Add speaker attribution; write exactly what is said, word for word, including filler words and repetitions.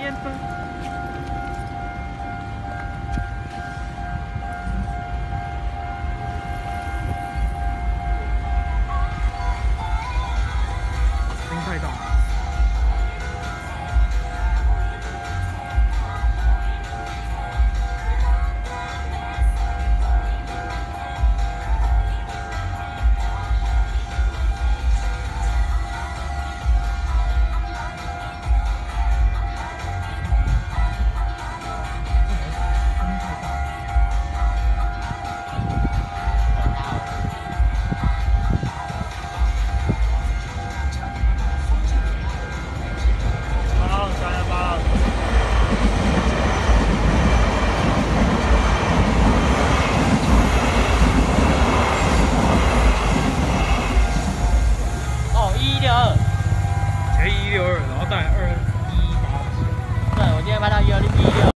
Speaker 1: 烟灯。声音太大。
Speaker 2: 一六二，
Speaker 1: 前一六二，然后带二一八。
Speaker 2: 对，我今天拍到一二一六。